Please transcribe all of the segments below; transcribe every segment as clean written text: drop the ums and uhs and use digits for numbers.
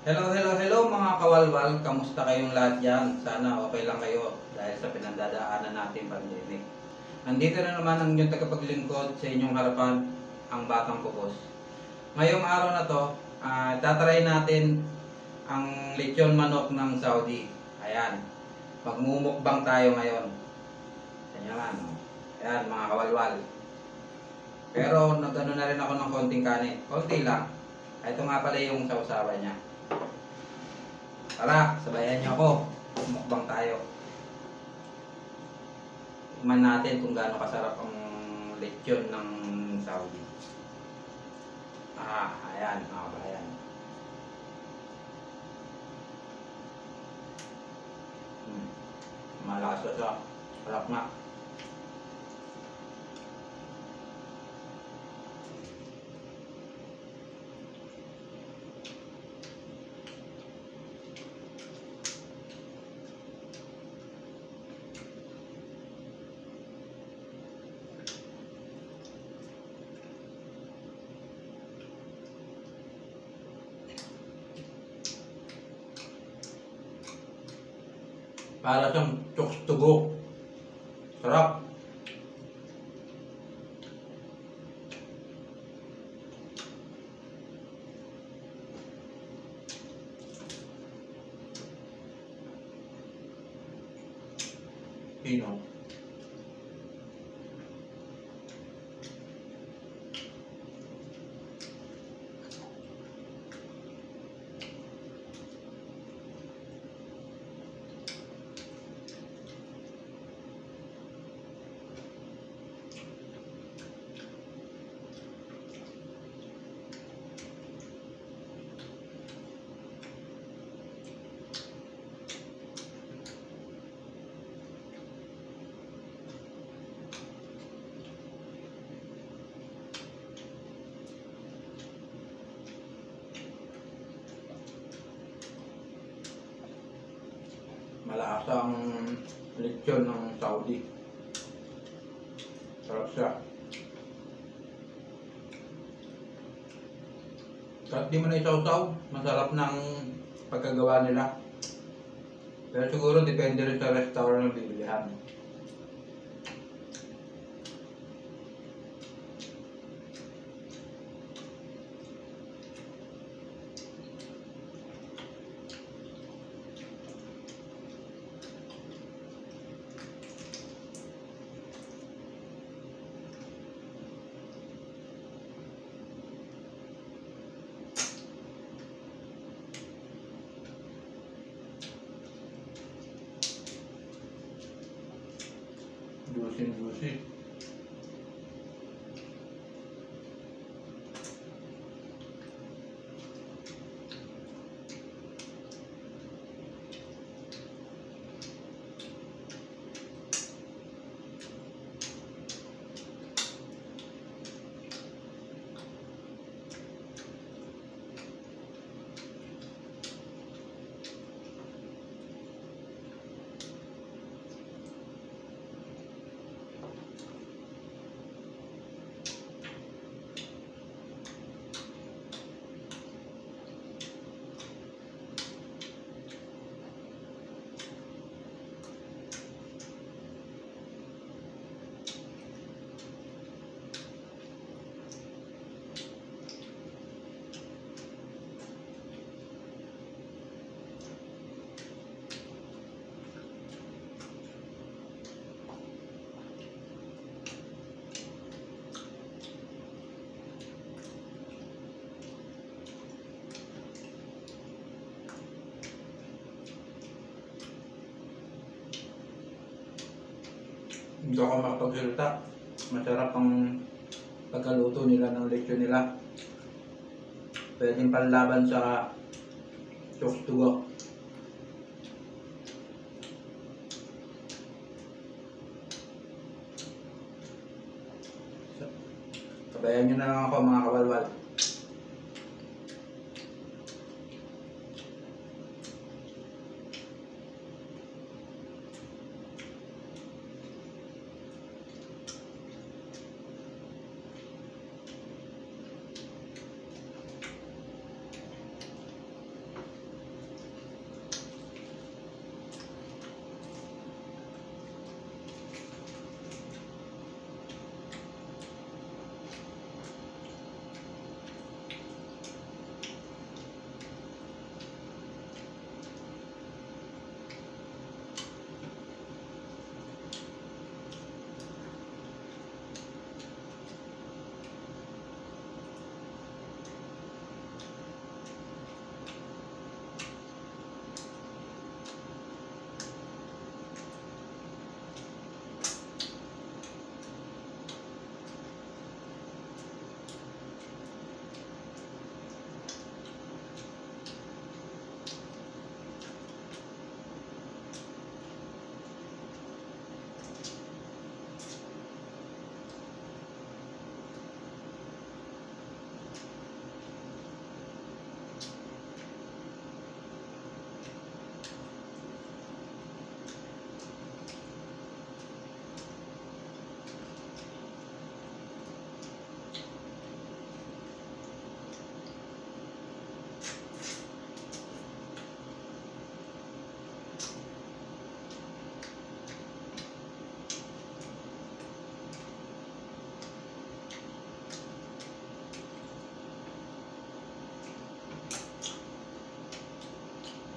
Hello, hello, hello mga kawalwal. Kamusta kayong lahat dyan? Sana okay lang kayo dahil sa pinagdadaanan natin pandemic. Nandito na naman ang inyong tagapaglingkod sa inyong harapan, ang Batang Kubos. Ngayong araw na to, tatry natin ang lechon manok ng Saudi. Ayan, magmumukbang tayo ngayon. Ayan naman, ayan mga kawalwal. Pero nag-ano na rin ako ng konting kanin. Konti lang. Ito nga pala yung sausawan niya. Tara, sabayan niyo ako. Mukbang tayo. Tingnan natin kung gaano kasarap ang lechon ng Saudi. Ayan, mga kabayan. Malasa siya. Sarap na. Para siyang chokes to go. Sarap. Pino. Malasa ang lechon ng Saudi. Sarap siya. Kahit di mo na isaw-saw, masarap ng pagkagawa nila. Pero siguro depende rin sa restaurant na bibilihan. Juicy. Hindi ako makapagsalita. Masarap ang pagkaluto nila ng lechon nila. Pwedeng panlaban sa chokes to go. Sabayan nyo na lang ako mga kawalwal.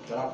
Sarap.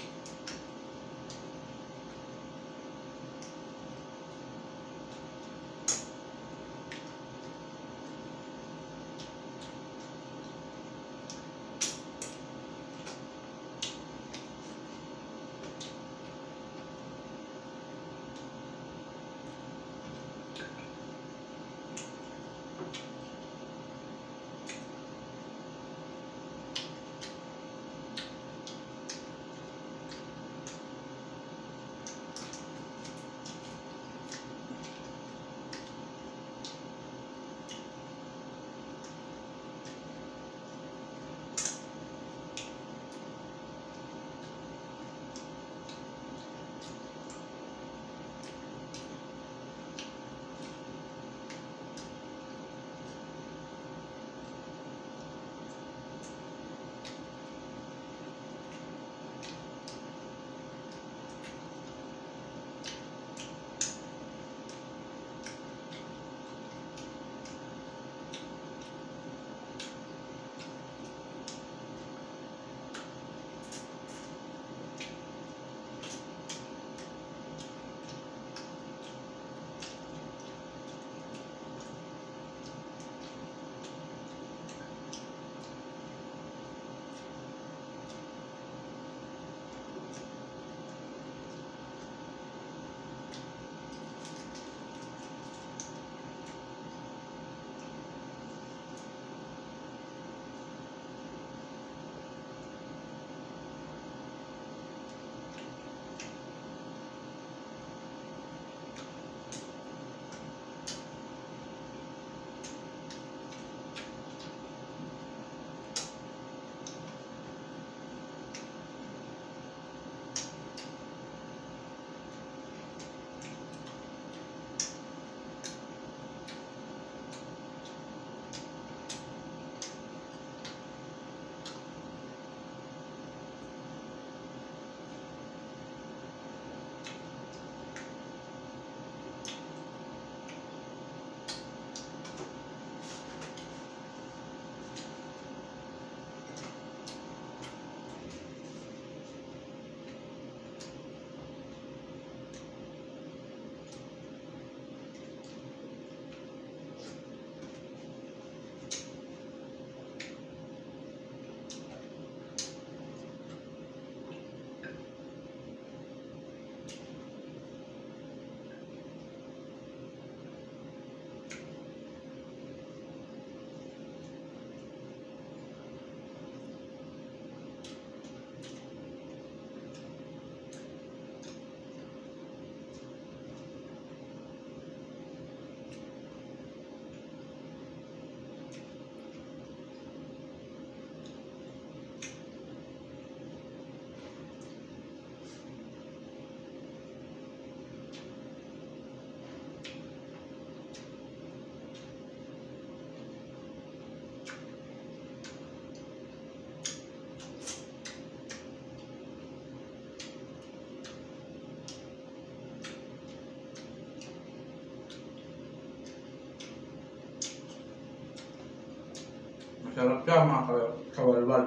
Masarap siya mga kawalwal.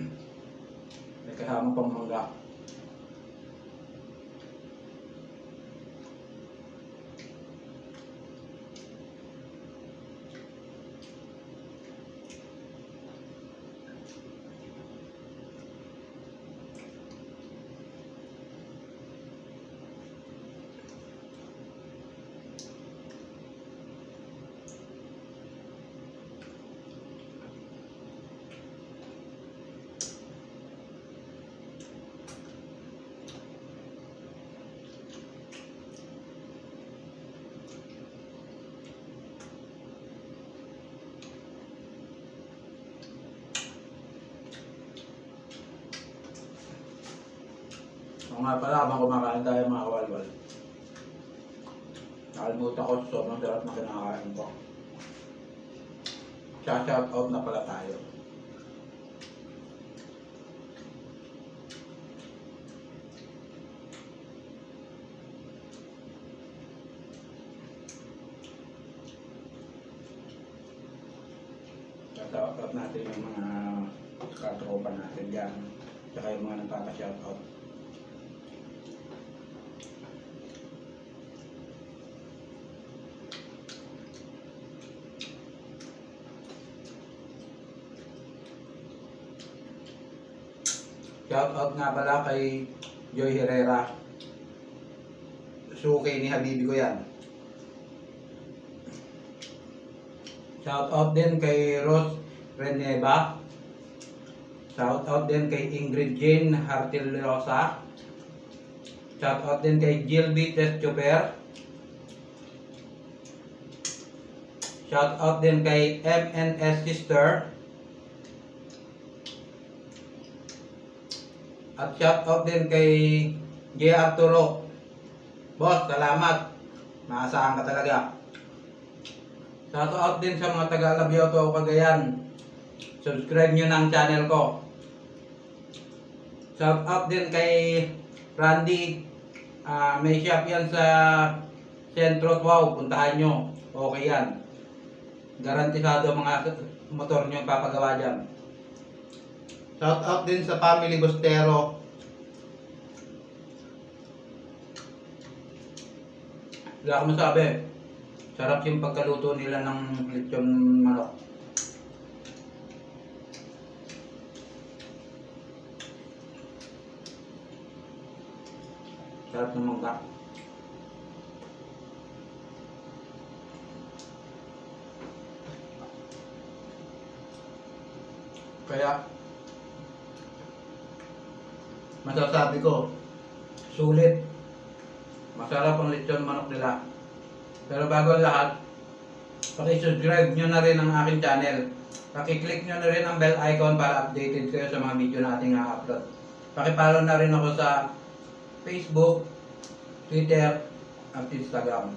May kasama pang mangga. O nga pala, habang kumakain tayo mga kawalwal, nakalimutan ko sa sobrang sarap na kinakain ko. Shout out na pala tayo. Shout out natin yung mga katropa natin dyan. tsaka yung mga nagpapa-shoutout. Shoutout nga pala kay Joy Herrera. Suki ni Habibi ko yan. Shoutout din kay Rose Reneva. Shoutout din kay Ingrid Jane Hartilosa. Shoutout din kay Gilby Testuper. Shoutout din kay MNS Sister. At shoutout din kay J. Arturo. Boss, salamat. Maasahan ka talaga. Shoutout din sa mga taga-Labioto o Cagayan. Subscribe nyo ng channel ko. Shoutout din kay Randy. May shop yan sa Centro Wow. Puntahan nyo. Okay yan. Garantisado mga motor nyo papagawa dyan. Shoutout din sa Family Bustero. Wala akong masabi. Sarap yung pagkaluto nila ng lechon manok. Sarap ng mangga. Kaya masasabi ko, sulit. Masarap ang lechon manok nila. Pero bago ang lahat, paki-subscribe nyo na rin ang aking channel. Paki-click nyo na rin ang bell icon para updated kayo sa mga video nating upload. Paki-follow na rin ako sa Facebook, Twitter, at Instagram.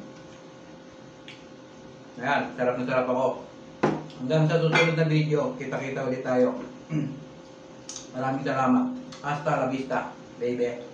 Ayan, sarap na sarap ako. Hanggang sa susunod na video, kita-kita ulit tayo. Maraming salamat. Hasta la vista, baby.